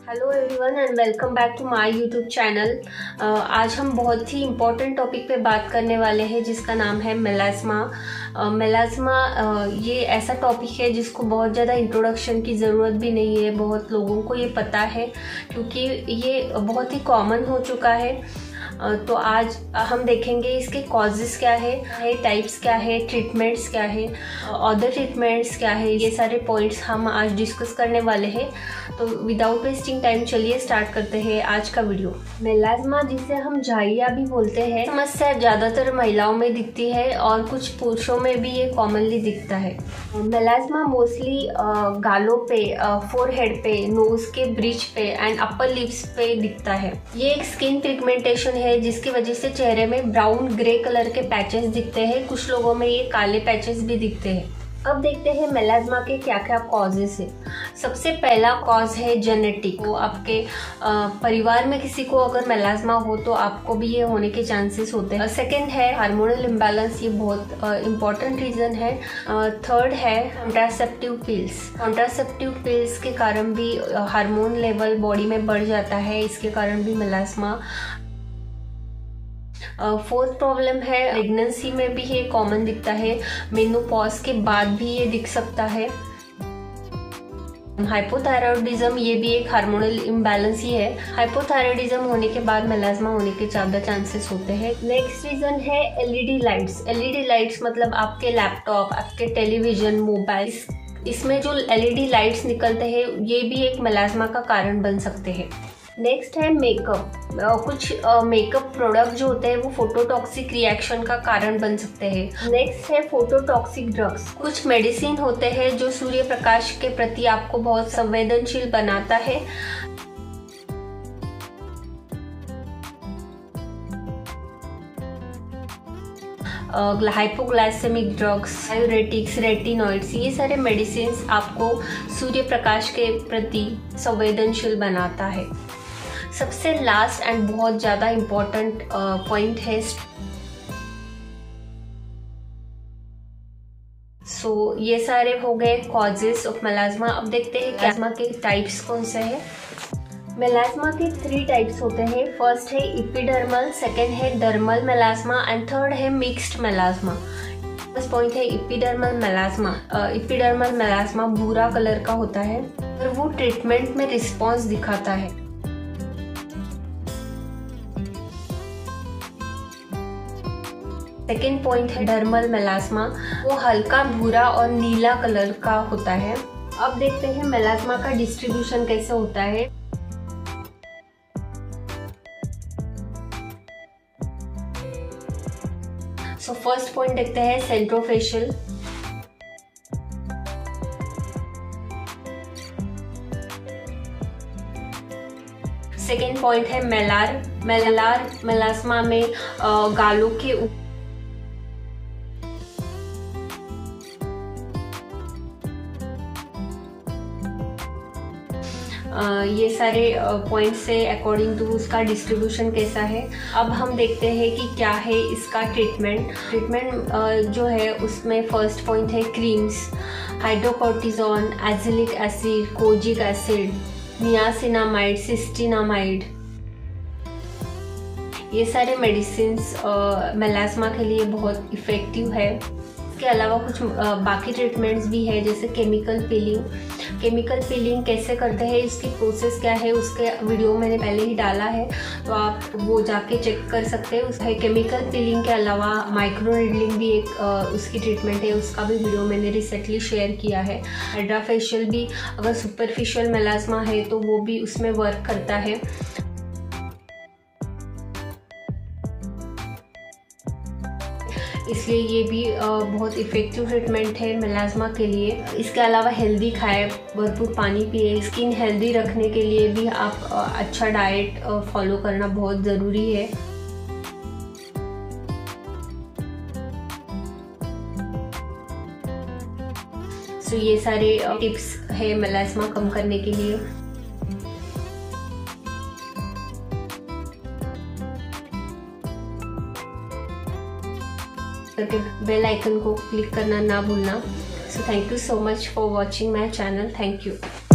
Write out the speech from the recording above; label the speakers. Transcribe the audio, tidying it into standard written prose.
Speaker 1: Hello everyone and welcome back to my YouTube channel. आज हम बहुत ही इम्पोर्टेंट टॉपिक पे बात करने वाले हैं जिसका नाम है मेलास्मा। मेलास्मा ये ऐसा टॉपिक है जिसको बहुत ज़्यादा इंट्रोडक्शन की ज़रूरत भी नहीं है, बहुत लोगों को ये पता है क्योंकि ये बहुत ही कॉमन हो चुका है। तो आज हम देखेंगे इसके कॉजेज़ क्या है, टाइप्स क्या है, ट्रीटमेंट्स क्या है, अदर ट्रीटमेंट्स क्या है, ये सारे पॉइंट्स हम आज डिस्कस करने वाले हैं। तो विदाउट वेस्टिंग टाइम चलिए स्टार्ट करते हैं आज का वीडियो। मेलास्मा जिसे हम झाइया भी बोलते हैं, समस्या ज़्यादातर महिलाओं में दिखती है और कुछ पुरुषों में भी ये कॉमनली दिखता है। मेलास्मा मोस्टली गालों पे, फोरहेड पे, नोज के ब्रिज पे एंड अपर लिप्स पे दिखता है। ये एक स्किन पिगमेंटेशन है जिसकी वजह से चेहरे में ब्राउन ग्रे कलर के पैचेस दिखते हैं, कुछ लोगों में ये काले पैचेस भी दिखते हैं। अब देखते हैं मेलास्मा के क्या क्या कॉजेस है। सबसे पहला कॉज है जेनेटिक। तो आपके परिवार में किसी को अगर मेलास्मा हो तो आपको भी ये होने के चांसेस होते हैं। सेकंड है हार्मोनल इम्बैलेंस, ये बहुत इम्पॉर्टेंट रीज़न है। थर्ड है कॉन्ट्रासेप्टिव पिल्स। कॉन्ट्रासेप्टिव पिल्स के कारण भी हार्मोन लेवल बॉडी में बढ़ जाता है, इसके कारण भी मेलास्मा। फोर्थ प्रॉब्लम है प्रेगनेंसी में भी ये कॉमन दिखता है, मेनोपॉज के बाद भी ये दिख सकता है। हाइपोथायरॉयडिज्म, ये भी एक हार्मोनल इम्बैलेंस ही है। हाइपोथायरॉयडिज्म होने के बाद मेलास्मा होने के ज़्यादा चांसेस होते हैं। नेक्स्ट रीजन है एलईडी लाइट्स। एलईडी लाइट्स मतलब आपके लैपटॉप, आपके टेलीविजन, मोबाइल, इसमें जो एलईडी लाइट्स निकलते हैं ये भी एक मेलास्मा का कारण बन सकते हैं। नेक्स्ट है मेकअप। कुछ मेकअप प्रोडक्ट जो होते हैं वो फोटोटॉक्सिक रिएक्शन का कारण बन सकते हैं। नेक्स्ट है फोटोटॉक्सिक ड्रग्स। कुछ मेडिसिन होते हैं जो सूर्य प्रकाश के प्रति आपको बहुत संवेदनशील बनाता है। हाइपोग्लाइसेमिक ड्रग्स, डाययूरेटिक्स, रेटिनॉइड्स, ये सारे मेडिसिन आपको सूर्य प्रकाश के प्रति संवेदनशील बनाता है। सबसे लास्ट एंड बहुत ज़्यादा इम्पोर्टेंट पॉइंट है ये सारे हो गए कॉजेस ऑफ मेलास्मा। अब देखते हैं मेलास्मा के टाइप्स कौन से हैं। मेलास्मा के 3 टाइप्स होते हैं। फर्स्ट है एपिडर्मल, सेकेंड है डर्मल मेलास्मा एंड थर्ड है मिक्स्ड मेलास्मा। फर्स्ट पॉइंट है एपिडर्मल मेलास्मा। एपिडर्मल मेलास्मा भूरा कलर का होता है और वो ट्रीटमेंट में रिस्पॉन्स दिखाता है। सेकेंड पॉइंट है डर्मल मेलास्मा, वो हल्का भूरा और नीला कलर का होता है। अब देखते हैं मेलास्मा का डिस्ट्रीब्यूशन कैसे होता है। फर्स्ट पॉइंट देखते हैं सेंट्रोफेशियल। सेकेंड पॉइंट है मेलार। मेलार मेलास्मा में गालों के ये सारे पॉइंट्स से अकॉर्डिंग टू उसका डिस्ट्रीब्यूशन कैसा है। अब हम देखते हैं कि क्या है इसका ट्रीटमेंट जो है उसमें फर्स्ट पॉइंट है creams, hydrocortisone, azelaic acid, kojic acid, niacinamide, cysteamine, ये सारे मेडिसिन्स मेलास्मा के लिए बहुत इफ़ेक्टिव है। इसके अलावा कुछ बाकी ट्रीटमेंट्स भी है जैसे केमिकल पीलिंग। केमिकल पीलिंग कैसे करते हैं, इसकी प्रोसेस क्या है, उसके वीडियो मैंने पहले ही डाला है तो आप वो जाके चेक कर सकते हैं। उसका केमिकल पीलिंग के अलावा माइक्रो नीडलिंग भी एक उसकी ट्रीटमेंट है, उसका भी वीडियो मैंने रिसेंटली शेयर किया है। हाइड्राफेशियल भी अगर सुपरफिशियल मेलास्मा है तो वो भी उसमें वर्क करता है। इसलिए ये भी बहुत इफ़ेक्टिव ट्रीटमेंट है मेलास्मा के लिए। इसके अलावा हेल्दी खाए, भरपूर पानी पिए। स्किन हेल्दी रखने के लिए भी आप अच्छा डाइट फॉलो करना बहुत ज़रूरी है। ये सारे टिप्स है मेलास्मा कम करने के लिए। करके बेल आइकन को क्लिक करना ना भूलना। So thank you so much for watching my channel. Thank you.